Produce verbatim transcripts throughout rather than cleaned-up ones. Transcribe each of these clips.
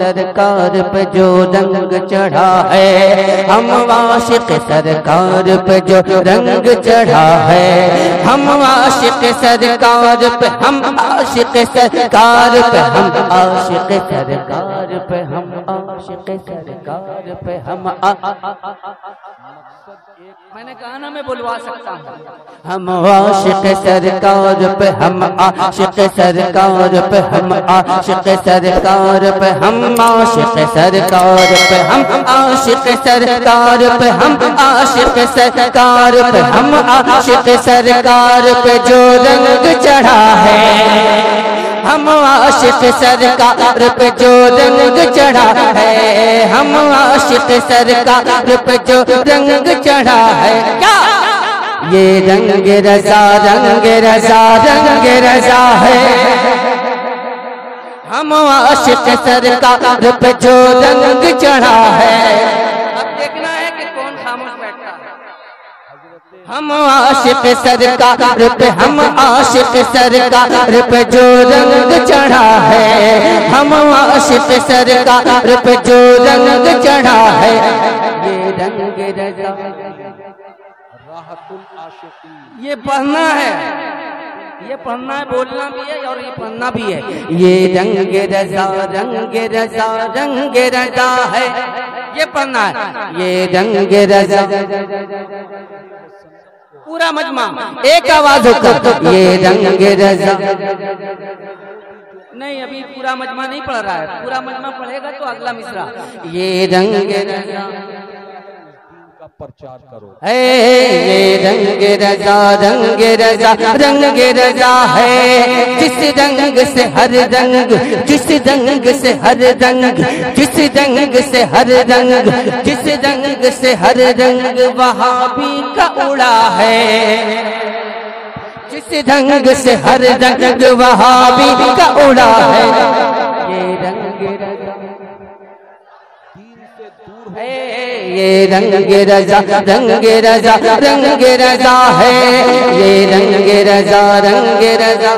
सरकार पे जो रंग चढ़ा है, हम आशिक सरकार पे जो रंग चढ़ा है, हम आशिक सरकार पे, हम आशिक सरकार पे, हम आशिक सरकार पे, हम आशिक सरकार पे, हम मैंने कहा ना मैं बुलवा सकता हूँ। हम आशिक सरकार पे, हम आशिक सरकार पे, हम आशिक सरकार पे, हम आशिक सरकार पे, हम आशिक सरकार पे, हम आशिक सरकार पे, हम आशिक सरकार पे जो रंग चढ़ा है, हम आशिक सरकार पे जो रंग चढ़ा है, हम आशिक सरकार पे जो रंग चढ़ा है। क्या ये रंग रजा, रंग रजा, रंग रजा है, हम आशिक सरकार पे जो रंग चढ़ा है। अब देखना है कि कौन खामोश बैठता है। हम आशिक सरकार पे, हम आशिक सरकार पे जो रंग चढ़ा है, हम आशिक सरकार पे जो रंग चढ़ा है। ये रंग रजा, ये पढ़ना है, ये पढ़ना है, बोलना भी है और ये पढ़ना भी है। ये रंग रजा, रंग रजा, रंग रजा है, ये पढ़ना है। ये रंग रजा, पूरा मजमा एक आवाज होकर, ये रंग रजा। नहीं, अभी पूरा मजमा नहीं पढ़ रहा है, पूरा मजमा पढ़ेगा तो अगला मिसरा। ये रंग रजा प्रचार करो है, ये रंग रजा, रंग रजा, रंग रजा है, जिस रंग से हर रंग, जिस रंग से हर रंग, जिस रंग से हर रंग, जिस रंग से हर रंग वहाबी का उड़ा है, जिस रंग से हर रंग वहाबी का उड़ा है। ये रंग रजा, ये रंग रजा, रंग रजा, रंग रजा है, ये रंग रजा, रंग रजा।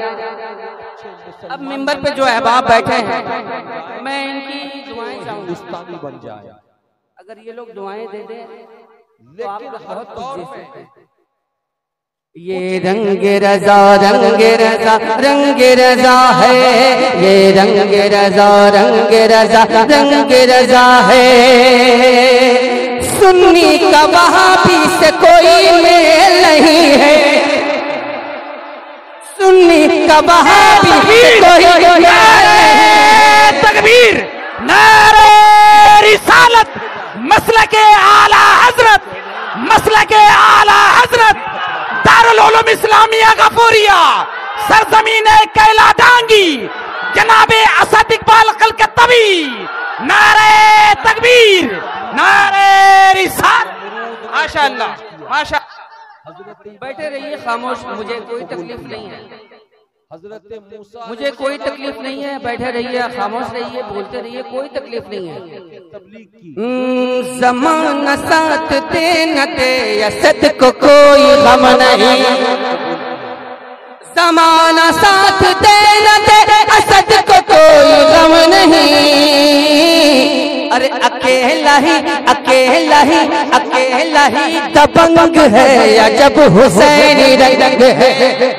अब मिंबर पे जो अहबाब बैठे हैं, मैं इनकी दुआएं चाहूंगा बन जाए। अगर ये लोग दुआएं दे दें तो आप बहुत कुछ दे सकते हैं। ये रंग रजा, रंग रजा, रंग रजा है, ये रंग रजा, रंग रजा, रंग रजा है। सुन्नी का वहाबी से कोई मेल नहीं है, सुन्नी का वहाबी से कोई मेल नहीं है। तकबीर, नारे रिसालत, मसलके आला हजरत, मसलके आला हजरत दारुल उलूम इस्लामिया गफूरिया, सरजमीन कैला डांगी, जनाबे असद इकबाल कलकत्तवी। नारे तकबीर, नारे रिसालत। माशाअल्लाह, माशा। बैठे रहिए खामोश, मुझे कोई तकलीफ नहीं है, मुझे कोई तकलीफ नहीं है। बैठे रहिए, खामोश रहिए, बोलते रहिए, कोई तकलीफ नहीं है। ज़माना साथ दे न दे असद को कोई गम नहीं, ज़माना साथ दे न दे असद को कोई गम नहीं। अरे अकेला ही, अकेला ही, अकेला ही दबंग है, या जब हुसैनी रंग है।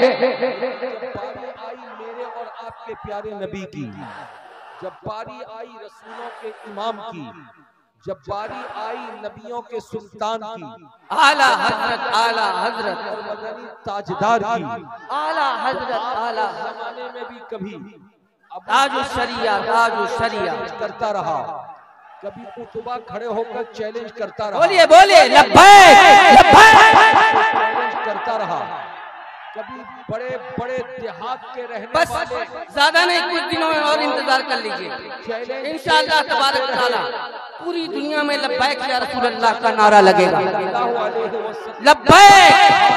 प्यारे नबी की जब बारी आई, रसूलों के इमाम की जब बारी आई, नबियों के सुल्तान की, आला हजरत, आला हजरत, मदनी ताजदार की, आला हजरत, आला जमाने में भी कभी ताजु शरिया, ताजु शरिया करता रहा, कभी कुतुबा खड़े होकर चैलेंज करता रहा। बोलिए बोलिए, लब्बैक लब्बैक चैलेंज करता रहा। कभी बड़े बड़े देहात के रहने बस वाले, ज्यादा नहीं, कुछ दिनों में और इंतजार कर लीजिए, इंशाअल्लाह तबारक व तआला पूरी दुनिया में लब्बैक या रसूल अल्लाह का नारा लगेगा। लब्बैक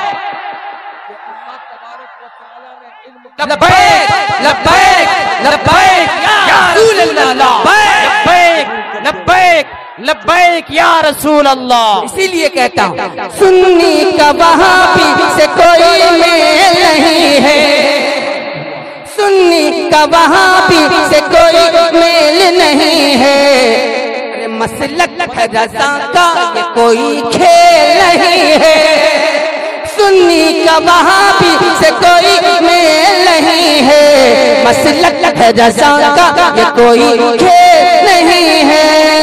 लब्बैक लब्बैक लब्बैक या रसूल अल्लाह, लब्बैक लब्बैक लब्बैक या रसूल अल्लाह। इसीलिए कहता हूँ सुन्नी का वहाबी से कोई मेल नहीं है, सुन्नी का वहाबी से कोई मेल नहीं है, अरे मसलक है रज़ा का ये कोई खेल नहीं है। सुन्नी का वहाबी से कोई मेल नहीं है, मसलक है रज़ा का ये कोई खेल नहीं है।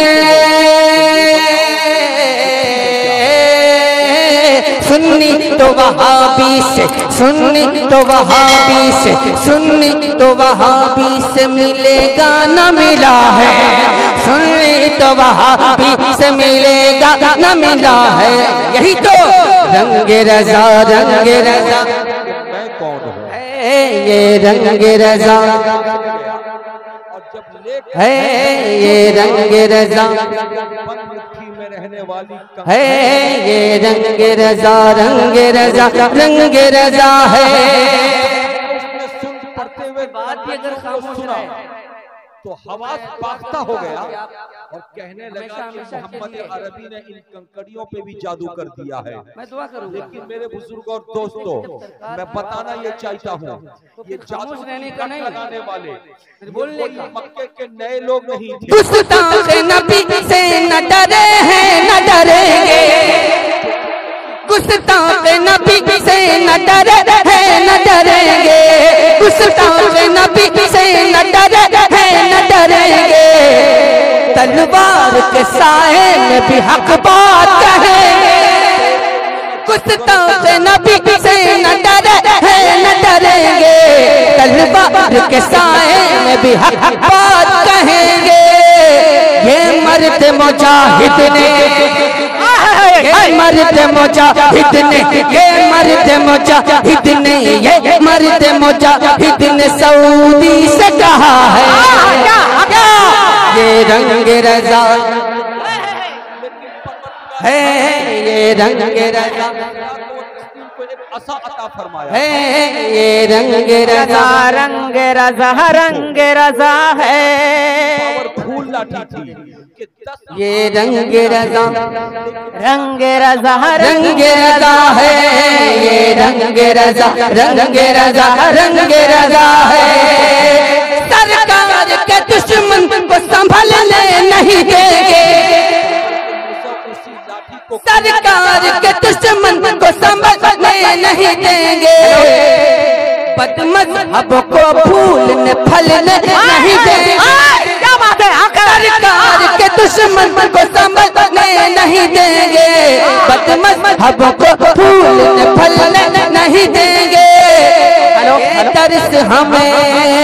सुन्नी तो वहाबी से, सुन्नी तो वहाबी से, सुन्नी तो वहाबी से मिलेगा न मिला है, सुन्नी तो वहाबी से मिलेगा न मिला है। यही तो रंग रज़ा, रंग रज़ा मैं कौन हूँ है ये रंग रज़ा है, ये रंग रज़ा में रहने वाली है, ये रंग रज़ा, रंग रज़ा, रंग रज़ा है। उसने सुन पढ़ते हुए बात भी अगर खामोश सुना तो हवास बाख्ता हो गया और कहने लगा कि मोहम्मद अरबी ने इन कंकड़ियों पे भी जादू कर दिया है। मैं दुआ करूंगा। लेकिन मेरे बुजुर्ग और दोस्तों, मैं बताना ये चाहता हूँ, ये जादू रहने का नहीं, लगाने वाले बोलने का मक्के के नए लोग नहीं थे। गुस्ताख नबी से न डरे हैं न डरेंगे, गुस्ताख नबी से न डरे हैं न डरेंगे, गुस्ताख नबी से न डरे हैं न डरेंगे। तलवार के साए में भी हक बात कहेंगे, गुस्ताख नबी से न डरे हैं न डरेंगे। तलवार के साए में भी हक बात कहेंगे। ये मर्द मुजाहिद ने, ये मर्द मुजाहिद ने, ये मर्द मुजाहिद ने, ये मर्द मुजाहिद ने सऊदी से कहा है क्या ये रंग रज़ा है, ये रंग रज़ा असा अता फरमाया है, ये रंग रज़ा, रंग रज़ा, रंग रज़ा है। फूल लाठी थी कि दस ये रंग रज़ा, रंग रज़ा, रंग रज़ा है, ये रंग रज़ा, रंग रज़ा, रंग रज़ा है। सरकार के दुश्मन को संभलने नहीं देंगे, सरकार के दुश्मन को संभलने नहीं देंगे। बदमज़हब को फूलने फलने नहीं देंगे, सरकार के दुश्मन को संभलने नहीं देंगे। बदमज़हब को फूलने फलने नहीं देंगे। ये तरस हमें,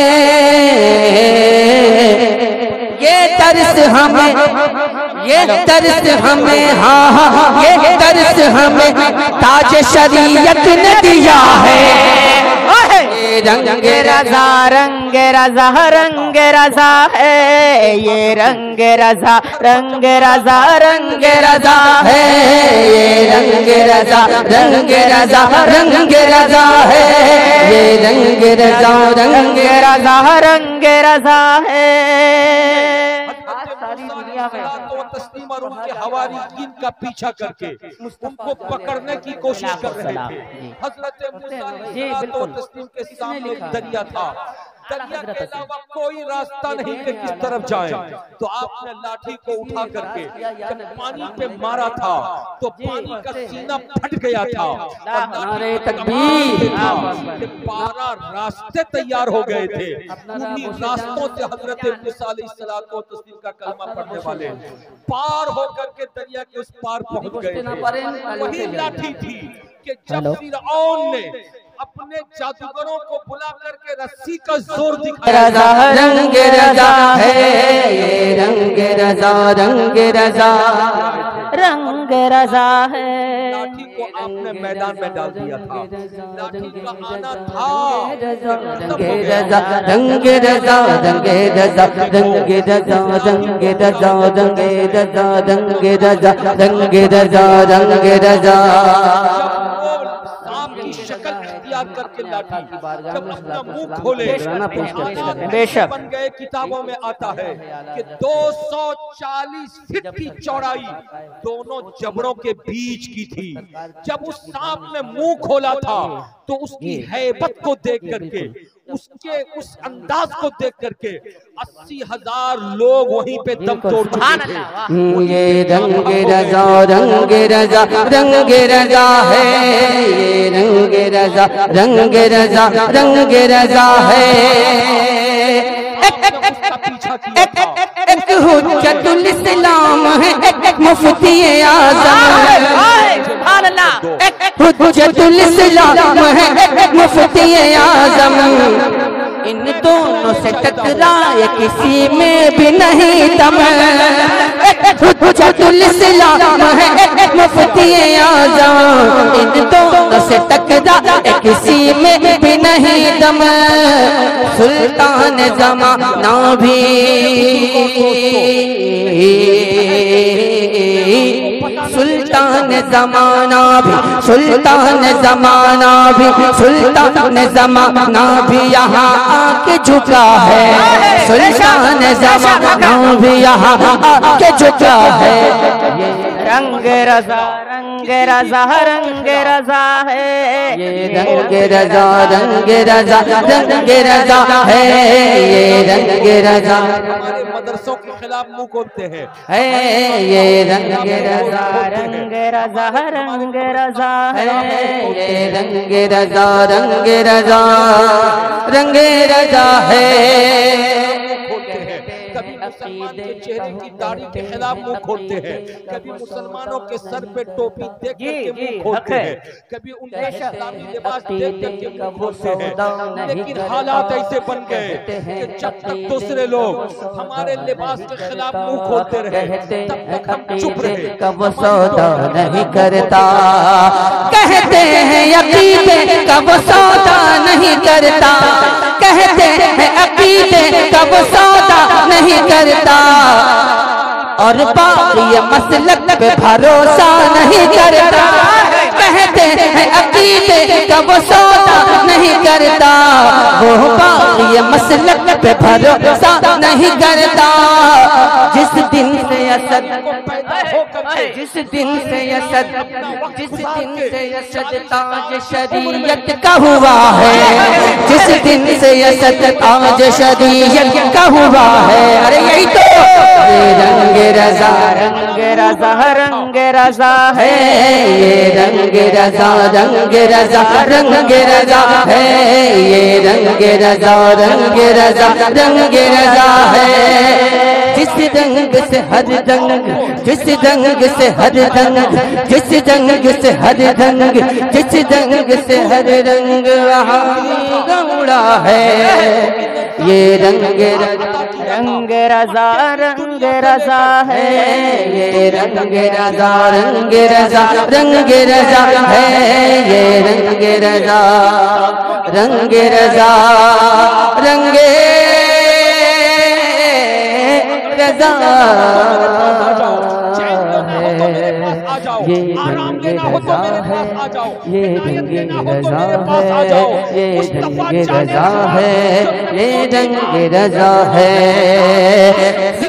ये तरस हमें, ये तरस हमें, हाँ हाँ ये तरस हमें ताज शरीयत ने दिया है। ये रंग रज़ा, रंग रज़ा, रंग रज़ा है, ये रंग रज़ा, रंग रज़ा, रंग रज़ा है, ये रंग रज़ा, रंग रज़ा, रंग रज़ा है, ये रंग रज़ा, रंग रज़ा, रंग रज़ा है। सारी दुनिया में तो तस्लीम और उनके हवारीन का पीछा करके उनको पकड़ने की कोशिश कर रहे थे। हजरत मूसा अलैहिस्सलाम तस्लीम के सामने दरिया था, दरिया के अलावा कोई रास्ता नहीं कि किस तरफ जाए। तो आपने लाठी को उठा करके जब पानी पे मारा था तो पानी का सीना फट गया था और तकबीर, बारह रास्ते तैयार हो गए थे। उन्हीं रास्तों से हजरत मूसा अलैहिस्सलाम तस्लीम का कलमा पढ़ने वाले पार होकर के दरिया के उस पार पहुंच गए थे। वही लाठी थी कि जब फिरऔन ने अपने जादूगरों को बुला करके रस्सी का जोर दिखाया। रंग रज़ा है, ये रंग रज़ा, रंग रज़ा, रंग रज़ा है। लाठी को आपने मैदान में डाल दिया था, लाठी का आना था। रंग रज़ा, रंग रज़ा, रंग रज़ा, रंग रज़ा, रंग रज़ा, रंग रज़ा, रंग रज़ा, रंग रज़ा, रंग रज़ा। की शक्ल इख्तियार करके लाठी जब अपना मुंह खोले बेशक बन गए। किताबों में आता है कि दो सौ चालीस फीट की चौड़ाई दोनों जबड़ों के बीच की थी। जब उस सांप ने मुंह खोला था तो उसकी हैबत को देख करके उसके उस अंदाज को देख करके अस्सी हजार लोग वहीं पे दम तोड़ चुके थे। ये रंग रजा रंग रजा रंग रजा है, ये रंग रजा रंग रजा रंग रजा है। एक हुज्जतुल इस्लाम है, एक मुफ्ती आज़म है, हुज्जतुल इस्लाम है, एक मुफ्ती आज़म। इन दोनों से टकराए किसी में भी नहीं दम। हुज्जतुल इस्लाम है, एक मुफ्ती आज़म। इन दोनों से टकराए किसी में भी नहीं दम। सुल्तान ज़माना भी सुल्तान ज़माना भी सुल्तान ज़माना भी सुल्तान ज़माना भी यहाँ आके झुका है। सुल्तान ज़माना भी यहाँ आके झुका है। रंग रजा रंग रजा रंग रजा है, ये रंग रजा रंग रजा रंग रजा है, ये रंग रजा। हमारे मदरसों के खिलाफ मुंह खोलते हैं, है ये रंग रजा रंग रजा रंग रजा है, ये रंग रजा रंग रजा रंग रजा है। कभी मुसलमान के चेहरे की दाढ़ी के खिलाफ मुंह खोलते हैं, कभी मुसलमानों के सर पे टोपी देख करके मुंह खोलते हैं, कभी उनका इस्लामी लिबास देख करके मुंह खोलते हैं। लेकिन हालात ऐसे बन गए कि जब तक दूसरे लोग हमारे लिबास के खिलाफ मुंह खोलते रहे तब तक हम चुप रहे। कब सौदा नहीं करता, कहते हैं अकीदे कब सौदा नहीं करता, कहते हैं अकीदे कब सौदा नहीं करता, और बाकी मसलक पे भरोसा नहीं करता। कहते हैं अकीदे कब सौदा नहीं करता, वो बाकी मसलक पे भरोसा नहीं करता। जिस दिन से असद जिस दिन से असद जिस दिन से असद ताज शरीयत का हुआ है, जिस दिन से असद ताज शरीयत का हुआ है। अरे यही तो ये रंग रजा रंग रजा रंग रजा है, ये रंग रजा रंग रजा रंग रजा है, ये रंग रजा रंग रजा रंग रजा है। जिस रंग से हर रंग जिस रंग से हर रंग जिस रंग से हर रंग जिस रंग से हर रंग गौड़ा है। ये रंग रंग रजा रंग रजा है, ये रंग रजा रंग रजा रंग रजा है, ये रंग रजा रंग रजा रंग रजा ये रंग रजा है, ये रंग रजा है, ये रंग रजा है, ये रंग रजा है।